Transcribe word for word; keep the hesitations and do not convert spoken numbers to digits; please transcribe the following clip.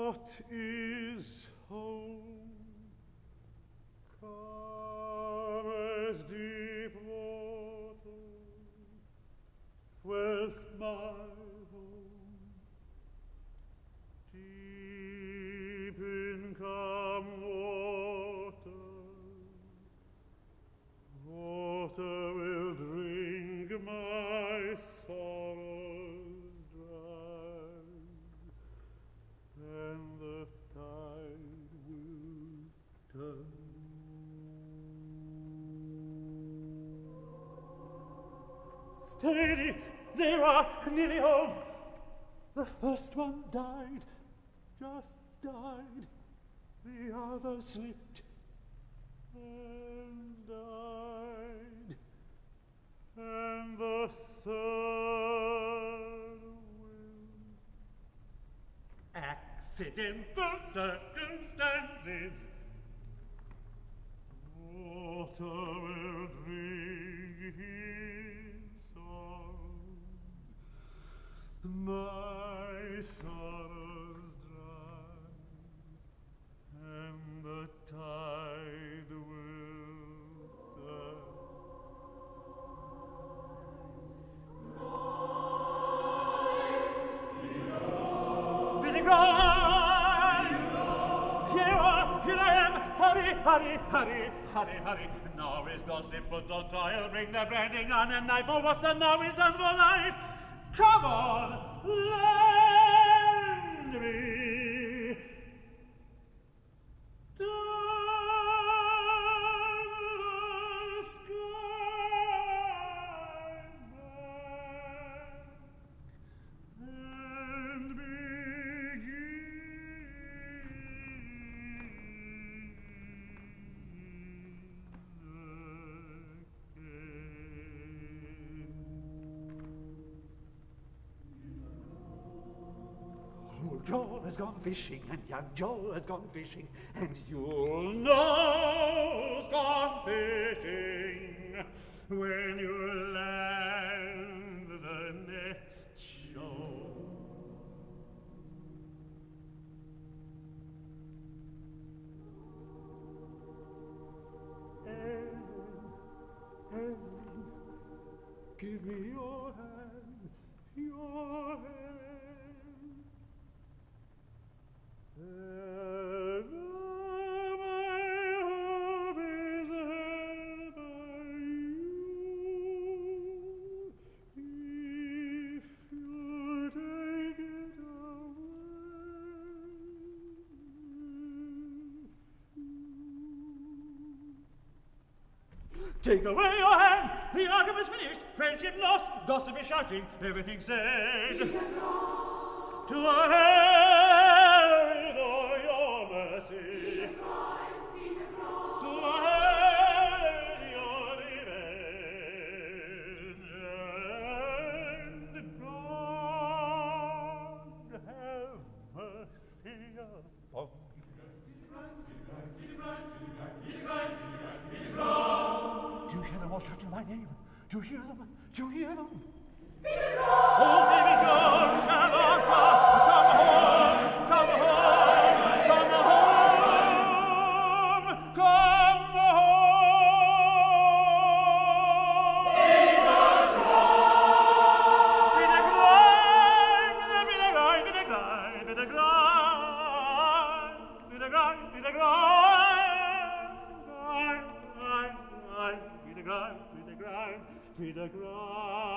What is home? Come as deep water, where's my home? Deep in calm water, water will drink my sorrows dry, and the tide will turn. Steady, they are nearly home. The first one died, just died. The other slipped and died. And the third will. Accidental circumstances. Water will drink his sorrow, my sorrows dry, and the tide will turn. Billy Grimes! Here, are, here I am! Hurry, hurry, hurry, hurry, hurry! Now is gossip, but don't I'll bring the branding on and knife, for what's done now is done for life! Come on, lend me down the skies and Joe has gone fishing, and young Joe has gone fishing, and you'll know who's gone fishing when you land the next show. Ellen, Ellen, give me your hand, your hand. Ever my hope is held by you. If you take it away. Take away your hand, the argument's finished, friendship lost, gossip is shouting, everything said. To a hand or your mercy, to a hand your revenge, and God have mercy upon you. Do you hear them all shouting my name? Do you hear them? Do you hear them? Old Davy Jones shall answer, come home, come home, come home, come home. Be the grime, be the grime, be the grime, be the grime, be the grime, be the grime, grime, grime, grime, be the grime, be the grime, be the grime.